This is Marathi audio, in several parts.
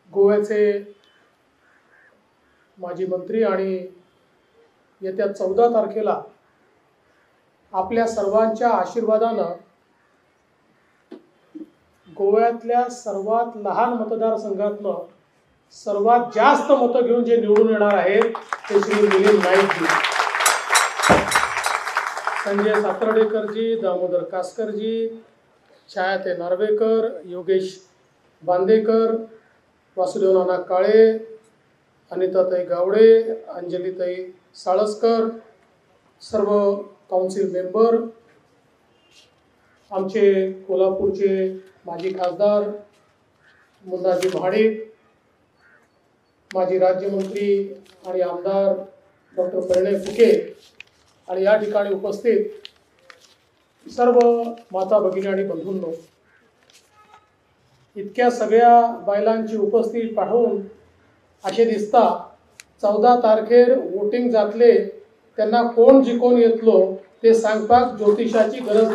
गोव्याचे माजी मंत्री आणि येत्या 14 तारखेला आपल्या सर्वांच्या आशीर्वादानं गोव्यातल्या सर्वात लहान मतदारसंघातनं सर्वात जास्त मतं घेऊन जे निवडून येणार आहेत ते श्री मिलिंद नाईकजी, संजय सातर्डेकरजी, दामोदर कासकरजी, छायाताई नार्वेकर, योगेश बांदेकर, वासुदेव नाना काळे, अनिताताई गावडे, अंजलीताई साळसकर, सर्व काउन्सिल मेंबर, आमचे कोल्हापूरचे माजी खासदार मुन्नाजी महाडिक, माजी राज्यमंत्री आणि आमदार डॉक्टर परिणय फुके आणि या ठिकाणी उपस्थित सर्व माता भगिनी आणि बंधूंनो, इतक्या सगळ्या बायलांची उपस्थिती पाहून असे दिसता 14 तारखेर वोटिंग जातले त्यांना कोण जिखून येतलो ते सांगपाक ज्योतिषाची गरज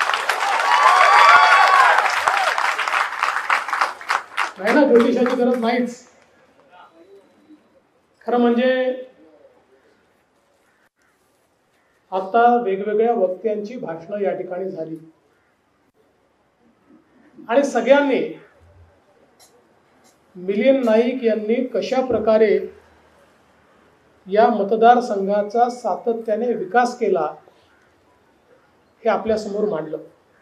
नाही ना, ज्योतिषाची गरज नाहीच. खरं म्हणजे आता वेगवेगळ्या वक्त्यांची भाषणं या ठिकाणी झाली आणि सगळ्यांनी मिलिंद नाईक यांनी कशा प्रकारे या मतदारसंघाचा सातत्याने विकास केला हे आपल्या समोर मांडलं.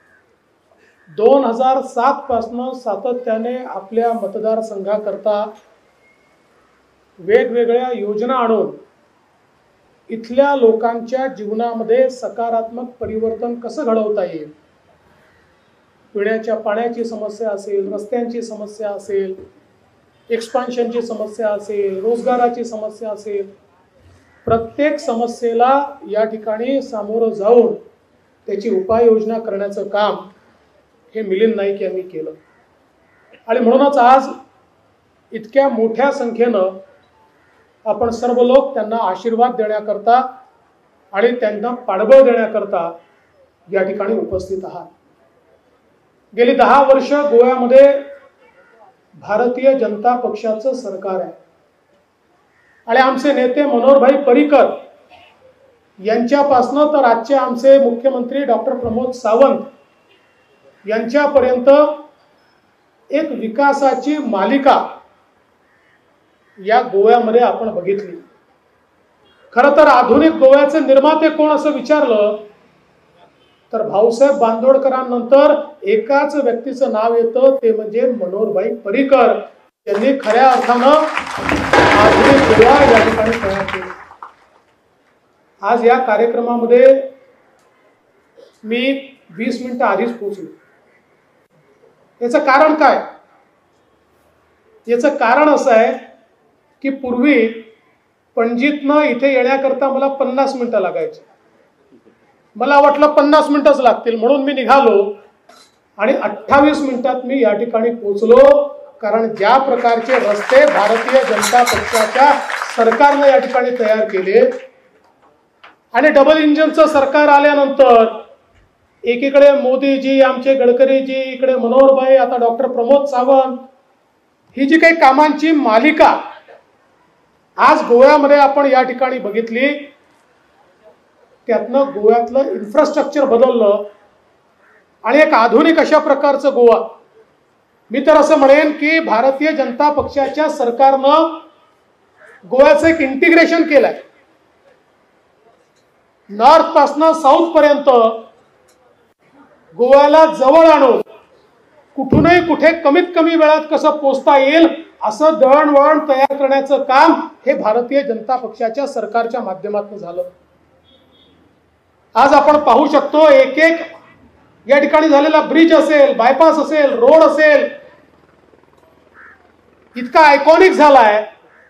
2007 पासून सातत्याने आपल्या मतदारसंघाकरता वेगवेगळ्या योजना आणून इथल्या लोकांच्या जीवनामध्ये सकारात्मक परिवर्तन कसं घडवता येईल, पिण्याच्या पाण्याची समस्या असेल, रस्त्यांची समस्या असेल, एक्सपान्शनची समस्या असेल, रोजगाराची समस्या असेल, प्रत्येक समस्येला या ठिकाणी सामोरं जाऊन त्याची उपाययोजना करण्याचं काम हे मिलिंद नाईक यांनी केलं. आणि म्हणूनच आज इतक्या मोठ्या संख्येनं आपण सर्व लोक त्यांना आशीर्वाद देण्याकरता आणि त्यांना पाठबळ देण्याकरता या ठिकाणी उपस्थित आहात. गेली 10 वर्ष गोव्यामध्ये भारतीय जनता पक्षाचं सरकार आहे आणि आमचे नेते मनोहरभाई पर्रिकर यांच्यापासनं तर आजचे आमचे मुख्यमंत्री डॉक्टर प्रमोद सावंत यांच्यापर्यंत एक विकासाची मालिका या गोव्यामध्ये आपण बघितली. खरं तर आधुनिक गोव्याचे निर्माते कोण असं विचारलं तर भाऊसाहेब बांदोडकरांनंतर एकाच व्यक्तीचं नाव येतं, ते म्हणजे मनोहरभाई पर्रिकर यांनी खऱ्या अर्थानं आधुनिक गोवा या ठिकाणी तयार केली. आज या कार्यक्रमामध्ये मी 20 मिनिटं आधीच पोहोचलो. याचं कारण काय? याचं कारण असं आहे की पूर्वी पणजीतनं इथे येण्याकरता मला 50 मिनिटं लागायची. मला वाटलं 50 मिनिटंच लागतील म्हणून मी निघालो आणि 28 मिनिटात मी या ठिकाणी पोहोचलो. कारण ज्या प्रकारचे रस्ते भारतीय जनता पक्षाच्या सरकारने या ठिकाणी तयार केले आणि डबल इंजिनचं सरकार आल्यानंतर एकीकडे मोदीजी, आमचे गडकरीजी, इकडे मनोहरभाई, आता डॉक्टर प्रमोद सावंत, ही जी काही कामांची मालिका आज गोव्यामध्ये आपण या ठिकाणी बघितली, त्यातनं गोव्यातलं इन्फ्रास्ट्रक्चर बदललं आणि एक आधुनिक अशा प्रकारचं गोवा. मी तर असं म्हणेन की भारतीय जनता पक्षाच्या सरकारनं गोव्याचं एक इंटिग्रेशन केलंय. नॉर्थ पासून साऊथ पर्यंत गोव्याला जवळ आणून कुठूनही कुठे कमीत कमी वेळात कसं पोहोचता येईल असं दळणवळण तयार करण्याचं काम हे भारतीय जनता पक्षाच्या सरकारच्या माध्यमातून झालं. आज आपण पाहू शकतो एक एक या ठिकाणी झालेला ब्रिज असेल, बायपास असेल, रोड असेल, इतका आयकॉनिक झालाय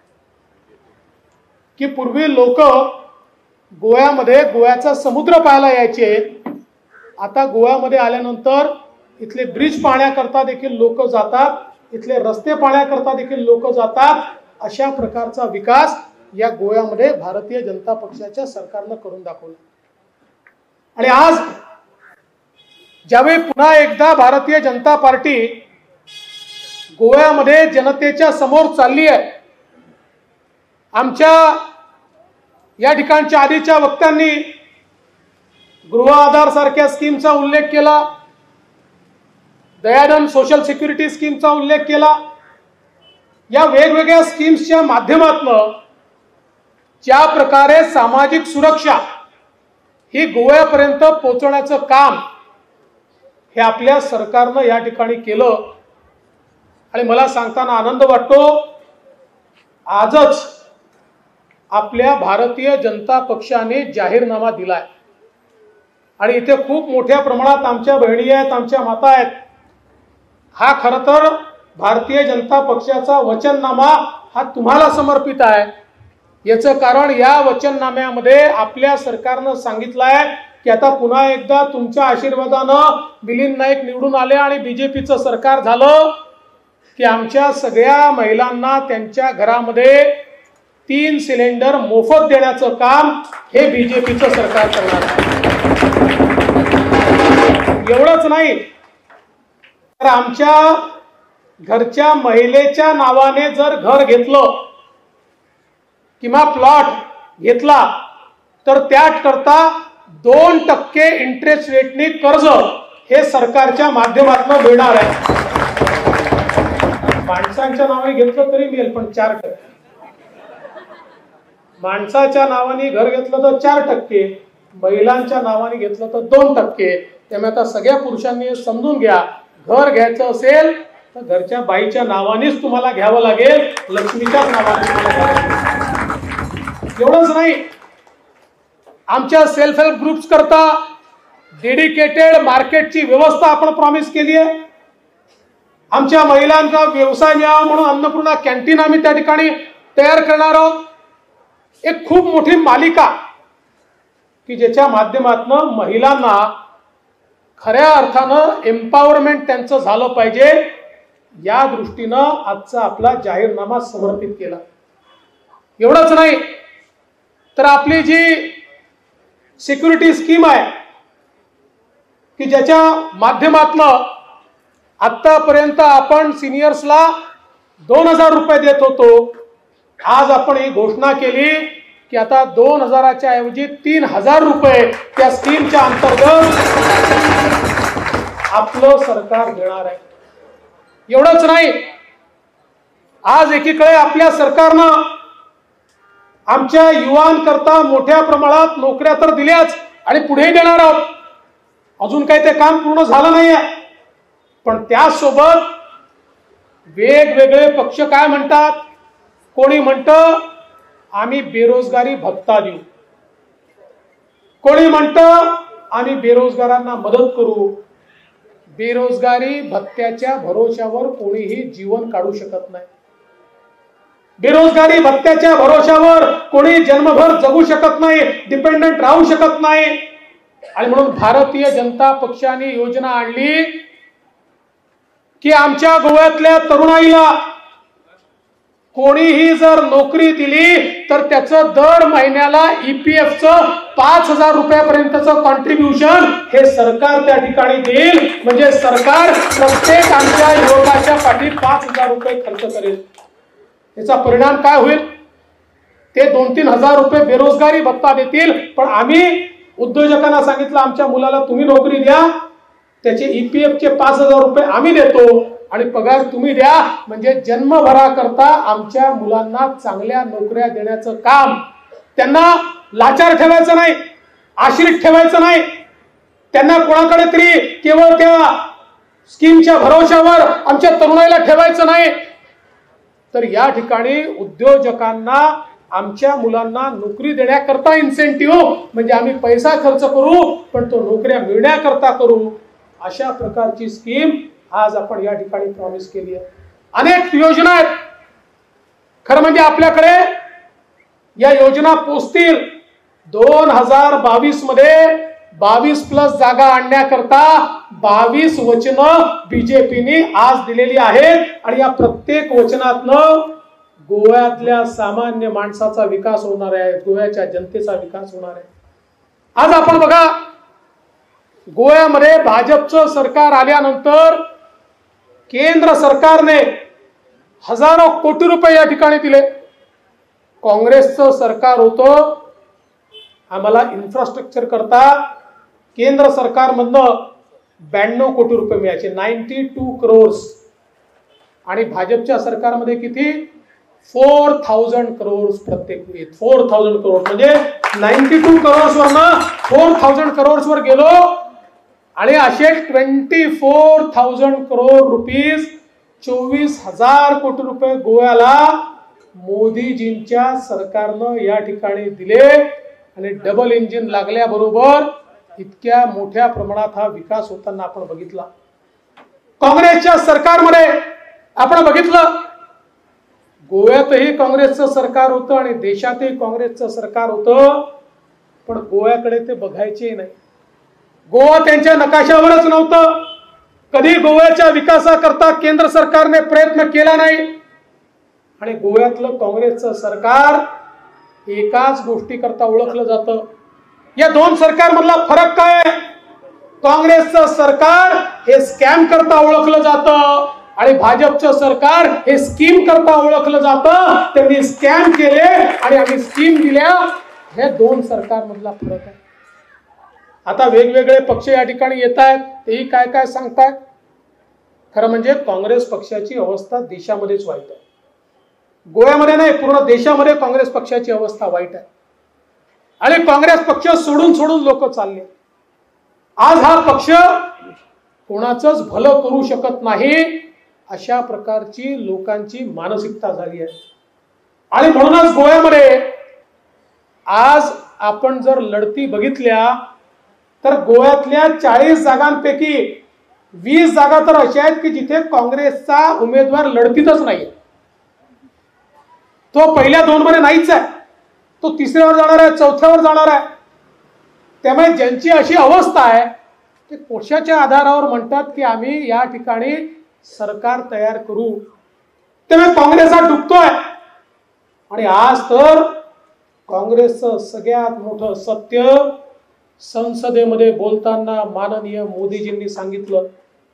की पूर्वी लोक गोव्यामध्ये गोव्याचा समुद्र पाहायला यायचे. आता गोव्यामध्ये आल्यानंतर इथले ब्रिज पाहण्याकरता देखील लोक जातात, इथले रस्ते पाहण्याकरता देखील लोक जातात. अशा प्रकारचा विकास या गोव्यामध्ये भारतीय जनता पक्षाच्या सरकारनं करून दाखवला. आणि आज ज्यावेळी पुन्हा एकदा भारतीय जनता पार्टी गोव्यामध्ये जनतेच्या समोर चालली आहे. आमच्या या ठिकाणच्या आधीच्या वक्त्यांनी गृह आधार सारख्या स्कीमचा उल्लेख केला, दयानंद सोशल सिक्युरिटी स्कीमचा उल्लेख केला. या वेगवेगळ्या स्कीम्सच्या माध्यमातून ज्या प्रकारे सामाजिक सुरक्षा ही गोव्यापर्यंत पोहोचवण्याचं काम हे आपल्या सरकारनं या ठिकाणी केलं. आणि मला सांगताना आनंद वाटतो, आजच आपल्या भारतीय जनता पक्षाने जाहीरनामा दिलाय आणि इथे खूप मोठ्या प्रमाणात आमच्या बहिणी आहेत, आमच्या माता आहेत. हा खरं तर भारतीय जनता पक्षाचा वचननामा हा तुम्हाला समर्पित आहे. याचं कारण या वचननाम्यामध्ये आपल्या सरकारनं सांगितलं आहे की आता पुन्हा एकदा तुमच्या आशीर्वादानं मिलिंद नाईक निवडून आले आणि बीजेपीचं सरकार झालं की आमच्या सगळ्या महिलांना त्यांच्या घरामध्ये 3 सिलेंडर मोफत देण्याचं काम हे बीजेपीचं सरकार करणार आहे. एवढंच नाही तर आमच्या घरच्या महिलेच्या नावाने जर घर घेतलं किंवा प्लॉट घेतला तर त्याकरता 2% इंटरेस्ट रेटने कर्ज हे सरकारच्या माध्यमातून मिळणार आहे. माणसांच्या नावाने घेतलं तरी मिळेल पण 4%. माणसाच्या नावाने घर घेतलं तर 4%, महिलांच्या नावाने घेतलं तर 2%. त्यामुळे आता सगळ्या पुरुषांनी समजून घ्या, घर घ्यायचं असेल तर घरच्या बाईच्या नावानेच तुम्हाला घ्यावं लागेल, लक्ष्मीच्याच नावाने. एवढंच नाही, आमच्या सेल्फ हेल्प ग्रुप्स करता डेडिकेटेड मार्केटची व्यवस्था आपण प्रॉमिस केली आहे. आमच्या महिलांचा व्यवसाय मिळावा म्हणून अन्नपूर्णा कॅन्टीन आम्ही त्या ठिकाणी तयार करणार आहोत. एक खूप मोठी मालिका की ज्याच्या माध्यमातून महिलांना खऱ्या अर्थानं एम्पॉवरमेंट त्यांचं झालं पाहिजे, या दृष्टीनं आजचा आपला जाहीरनामा समर्पित केला. एवढंच नाही तर आपली जी सिक्युरिटी स्कीम आहे की ज्याच्या माध्यमातून आतापर्यंत आपण सिनियर्सला 2000 रुपये देत होतो, आज आपण ही घोषणा केली की आता 2000च्या ऐवजी 3000 रुपये त्या स्कीमच्या अंतर्गत आपलं सरकार देणार आहे. एवढंच नाही, आज एकीकडे आपल्या सरकारनं आमच्या युवांकरता मोठ्या प्रमाणात नोकऱ्या तर दिल्याच आणि पुढेही देणार आहोत. अजून काही ते काम पूर्ण झालं नाहीये, पण त्यासोबत वेगवेगळे पक्ष काय म्हणतात, कोणी म्हणतं आम्ही बेरोजगारी भत्ता देऊ, कोणी म्हणतं आम्ही बेरोजगारांना मदत करू. बेरोजगारी भत्त्याच्या भरोशावर कोणीही जीवन काढू शकत नाही. बेरोजगारी भत्त्याच्या भरोशावर कोणी जन्मभर जगू शकत नाही, डिपेंडंट राहू शकत नाही. आणि म्हणून भारतीय जनता पक्षाने योजना आणली की आमच्या गोव्यातल्या तरुणाईला कोणीही जर नोकरी दिली तर त्याचं दर महिन्याला ईपीएफचं 5000 रुपयापर्यंतचं कॉन्ट्रीब्युशन हे सरकार त्या ठिकाणी देईल. म्हणजे सरकार प्रत्येक आमच्या युवकाच्या पाठी 5000 रुपये खर्च करेल. याचा परिणाम काय होईल, ते 2-3 हजार रुपये बेरोजगारी भत्ता देतील. पण आम्ही उद्योजकांना सांगितलं आमच्या मुलाला तुम्ही नोकरी द्या, त्याचे ईपीएफचे 5000 रुपये आम्ही देतो आणि पगार तुम्ही द्या. म्हणजे जन्मभराकरता आमच्या मुलांना चांगल्या नोकऱ्या देण्याचं काम, त्यांना लाचार ठेवायचं नाही, आश्रित ठेवायचं नाही, त्यांना कोणाकडे तरी केवळ त्या स्कीमच्या भरोशावर आमच्या तरुणाईला ठेवायचं नाही. तर या ठिकाणी उद्योजकांना आमच्या मुलांना नोकरी देण्याकरता इन्सेंटिव्ह, म्हणजे आम्ही पैसा खर्च करू पण तो नोकऱ्या मिळण्याकरता करू, अशा प्रकारची स्कीम आज आपण या ठिकाणी प्रॉमिस केली आहे. अनेक योजना आहेत. खरं म्हणजे आपल्याकडे या योजना पोचतील. 2022 मध्ये 22+ जागा आणण्याकरता 22 वचनं बीजेपीने आज दिलेली आहेत आणि या प्रत्येक वचनातनं गोव्यातल्या सामान्य माणसाचा विकास होणार आहे, गोव्याच्या जनतेचा विकास होणार आहे. आज आपण बघा, गोव्यामध्ये भाजपचं सरकार आल्यानंतर केंद्र सरकारने हजारो कोटी रुपये या ठिकाणी दिले. काँग्रेसचं सरकार होतं, आम्हाला इन्फ्रास्ट्रक्चर करता केंद्र सरकारमधनं 92 कोटी रुपये मिळायचे, 92 crores. आणि भाजपच्या सरकारमध्ये किती, 4000 crores प्रत्येक वेळी. 4000 crores म्हणजे 92 crores वरनं 4000 crores वर गेलो आणि असे 24,000 crore रुपीज, 24,000 कोटी रुपये गोव्याला मोदीजींच्या सरकारनं या ठिकाणी दिले. आणि डबल इंजिन लागल्याबरोबर इतक्या मोठ्या प्रमाणात हा विकास होताना आपण बघितला. काँग्रेसच्या सरकारमध्ये आपण बघितलं, गोव्यातही काँग्रेसचं सरकार होतं आणि देशातही काँग्रेसचं सरकार होतं, पण गोव्याकडे ते बघायचे नाही. गोवा त्यांच्या नकाशावरच नव्हतं. कधी गोव्याच्या विकासाकरता केंद्र सरकारने प्रयत्न केला नाही. आणि गोव्यातलं काँग्रेसचं सरकार एकाच गोष्टीकरता ओळखलं जातं. या दोन सरकारमधला फरक काय आहे? काँग्रेसचं सरकार हे स्कॅम करता ओळखलं जातं आणि भाजपचं सरकार हे स्कीम करता ओळखलं जातं. त्यांनी स्कॅम केले आणि आम्ही स्कीम दिल्या. हे दोन सरकारमधला फरक आहे. आता वेगवेगळे पक्ष या ठिकाणी येत आहेत, तेही काय काय सांगतायत. खरं म्हणजे काँग्रेस पक्षाची अवस्था देशामध्येच वाईट आहे. गोव्यामध्ये नाही, पूर्ण देशामध्ये काँग्रेस पक्षाची अवस्था वाईट आहे. आणि काँग्रेस पक्ष सोडून सोडून लोक चालले. आज हा पक्ष कोणाचंच भलं करू शकत नाही, अशा प्रकारची लोकांची मानसिकता झाली आहे. आणि म्हणूनच गोव्यामध्ये आज आपण जर लढती बघितल्या तर गोव्यातल्या 40 जागांपैकी 20 जागा तर अशा आहेत की जिथे काँग्रेसचा उमेदवार लढतीतच नाही. तो पहिल्या 2 मध्ये नाहीच आहे, तो तिसऱ्यावर जाणार आहे, चौथ्यावर जाणार आहे. त्यामुळे ज्यांची अशी अवस्था आहे ते पक्षाच्या आधारावर म्हणतात की आम्ही या ठिकाणी सरकार तयार करू. त्यामुळे काँग्रेस हा डुबतोय. आणि आज तर काँग्रेसचं सगळ्यात मोठं सत्य संसदेमध्ये बोलताना माननीय मोदीजींनी सांगितलं.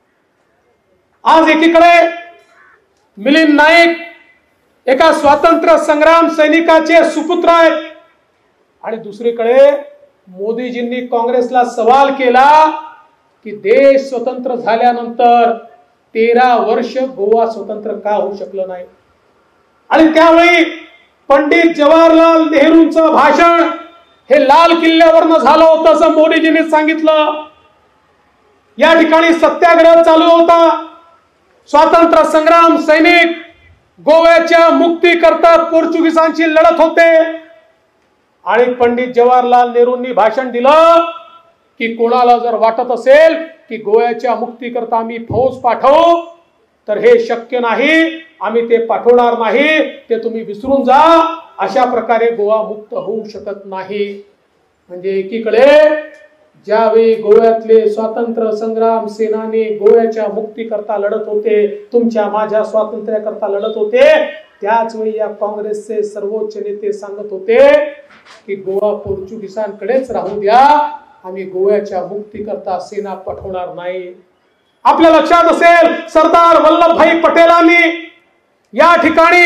आज एकीकडे मिलिंद नाईक एका स्वातंत्र्य संग्राम सैनिकाचे सुपुत्र आहेत आणि दुसरीकडे मोदीजींनी काँग्रेसला सवाल केला की देश स्वतंत्र झाल्यानंतर 13 वर्ष गोवा स्वतंत्र का होऊ शकलं नाही. आणि त्यावेळी पंडित जवाहरलाल नेहरूंचं भाषण हे लाल किल्ल्यावरनं झालं होतं असं मोदीजींनी सांगितलं. या ठिकाणी सत्याग्रह चालू होता. स्वातंत्र्य संग्राम सैनिक गोव्याच्या मुक्तीकरता पोर्चुगीजांची लढत होते. आणि पंडित जवाहरलाल नेहरूंनी भाषण दिलं की कोणाला जर वाटत असेल की गोव्याच्या मुक्तीकरता आम्ही फौज पाठवू तर हे शक्य नाही, आम्ही ते पाठवणार नाही, ते तुम्ही विसरून जा. अशा प्रकारे गोवा मुक्त होऊ शकत नाही. म्हणजे एकीकडे ज्यावेळी गोव्यातले स्वातंत्र्य संग्राम सेनानी गोव्याच्या मुक्तीकरता लढत होते, तुमच्या माझ्या स्वातंत्र्याकरता लढत होते, त्याच वेळी या काँग्रेसचे सर्वोच्च नेते सांगत होते की गोवा पोर्चुगीजांकडेच राहू द्या, आम्ही गोव्याच्या मुक्तीकरता सेना पाठवणार नाही. आपल्या लक्षात असेल सरदार वल्लभभाई पटेलांनी या ठिकाणी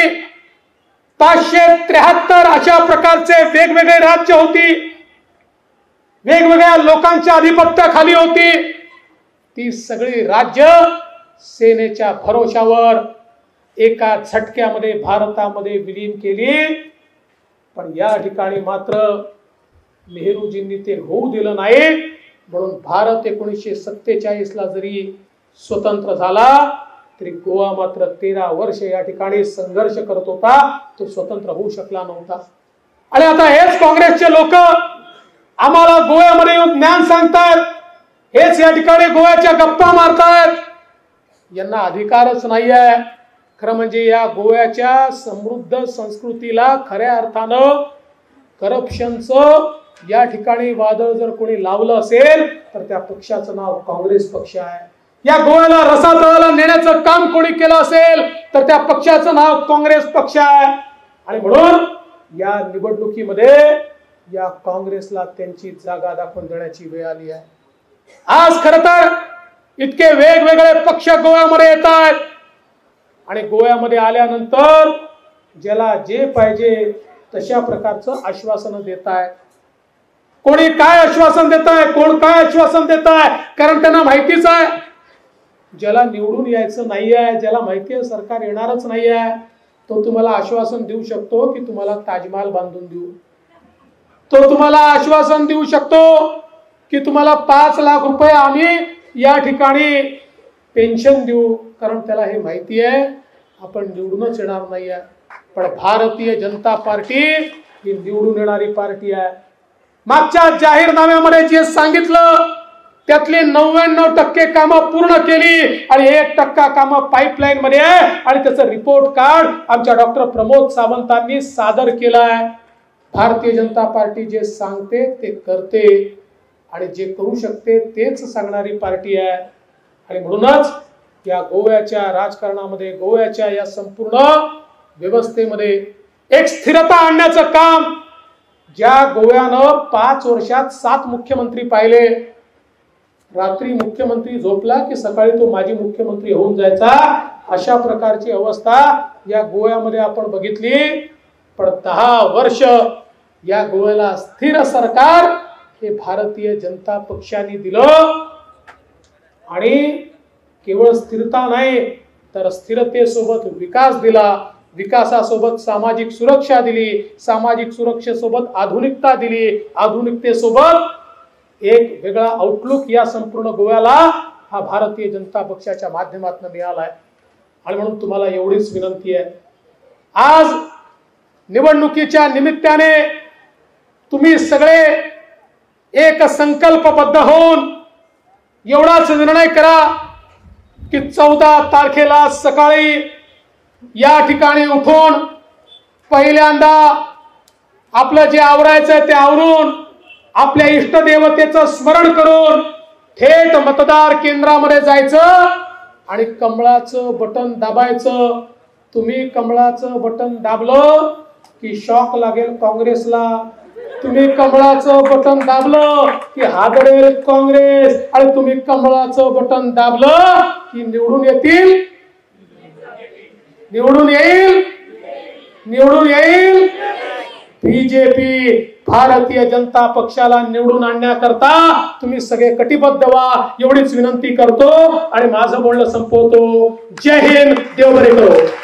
573 अशा प्रकारचे वेगवेगळे राज्य होती, वेगवेगळ्या लोकांच्या अधिपत्याखाली होती. ती सगळी राज्य सेनेच्या भरोशावर एका झटक्यामध्ये भारतामध्ये विलीन केली. पण या ठिकाणी मात्र नेहरूजींनी ते होऊ दिलं नाही. म्हणून भारत 1947 ला जरी स्वतंत्र झाला तरी गोवा मात्र 13 वर्ष या ठिकाणी संघर्ष करत होता, तो स्वतंत्र होऊ शकला नव्हता. आणि आता हेच काँग्रेसचे लोक आम्हाला गोव्यामध्ये येऊन ज्ञान सांगतायत, हेच या ठिकाणी गोव्याच्या गप्पा मारतायत. यांना अधिकारच नाही आहे. खरं म्हणजे या गोव्याच्या समृद्ध संस्कृतीला खऱ्या अर्थानं करप्शनचं या ठिकाणी वादळ जर कोणी लावलं असेल तर त्या पक्षाचं नाव काँग्रेस पक्ष आहे. या गोव्याला रसातळाला नेण्याचं काम कोणी केलं असेल तर त्या पक्षाचं नाव काँग्रेस पक्ष आहे. आणि म्हणून या निवडणुकीमध्ये या काँग्रेसला त्यांची जागा दाखवून देण्याची वेळ आली आहे. आज खरं तर इतके वेगवेगळे पक्ष गोव्यामध्ये येत आहेत. आणि गोव्यामध्ये आल्यानंतर ज्याला जे पाहिजे तशा प्रकारचं आश्वासन देत आहे. कोणी काय आश्वासन देत आहे, कोण काय आश्वासन देत आहे, कारण त्यांना माहितीच आहे ज्याला निवडून यायचं नाही आहे, ज्याला माहिती आहे सरकार येणारच नाही आहे, तो तुम्हाला आश्वासन देऊ शकतो की तुम्हाला ताजमहाल बांधून देऊ. तो तुम्हाला आश्वासन देऊ शकतो की तुम्हाला 5 लाख रुपये आम्ही या ठिकाणी पेन्शन देऊ, कारण त्याला हे माहिती आहे आपण निवडूनच येणार नाही आहे. पण भारतीय जनता पार्टी ही निवडून येणारी पार्टी आहे. मागच्या जाहीरनाम्यामध्ये जे सांगितलं त्यातली 99% कामं पूर्ण केली आणि 1% कामं पाईपलाईन मध्ये आहे आणि त्याचं रिपोर्ट कार्ड आमच्या डॉक्टर प्रमोद सावंतांनी सादर केलाय. भारतीय जनता पार्टी जे सांगते ते करते आणि जे करू शकते तेच सांगणारी पार्टी आहे. आणि म्हणूनच या गोव्याच्या राजकारणामध्ये, गोव्याच्या या संपूर्ण व्यवस्थेमध्ये एक स्थिरता आणण्याचं काम, ज्या गोव्यानं 5 वर्षात 7 मुख्यमंत्री पाहिले, रात्री मुख्यमंत्री झोपला की सकाळी तो माजी मुख्यमंत्री होऊन जायचा, अशा प्रकारची अवस्था या गोव्यामध्ये आपण बघितली. पण 10 वर्ष या गोव्याला स्थिर सरकार हे भारतीय जनता पक्षाने दिलं. आणि केवळ स्थिरता नाही तर स्थिरतेसोबत विकास दिला, विकासासोबत सामाजिक सुरक्षा दिली, सामाजिक सुरक्षेसोबत आधुनिकता दिली, आधुनिकतेसोबत एक वेगळा आउटलुक या संपूर्ण गोव्याला हा भारतीय जनता पक्षाच्या माध्यमातून मिळालाय. आणि म्हणून तुम्हाला एवढीच विनंती आहे, आज निवडणुकीच्या निमित्ताने तुम्ही सगळे एक संकल्पबद्ध होऊन एवढाच निर्णय करा की 14 तारखेला सकाळी या ठिकाणी उठून पहिल्यांदा आपलं जे आवरायचं ते आवरून आपल्या इष्टदेवतेचं स्मरण करून थेट मतदार केंद्रामध्ये जायचं आणि कमळाचं बटन दाबायचं. तुम्ही कमळाचं बटन दाबलं की शॉक लागेल काँग्रेसला, तुम्ही कमळाचं बटन दाबलं की हादरेल काँग्रेस, आणि तुम्ही कमळाचं बटन दाबलं की निवडून येतील, निवडून येईल, निवडून येईल बीजेपी. भारतीय जनता पक्षाला निवडून आणण्याकरता तुम्ही सगळे कटिबद्ध व्हा, एवढीच विनंती करतो आणि माझं बोलणं संपवतो. जय हिंद, देव बरे करो.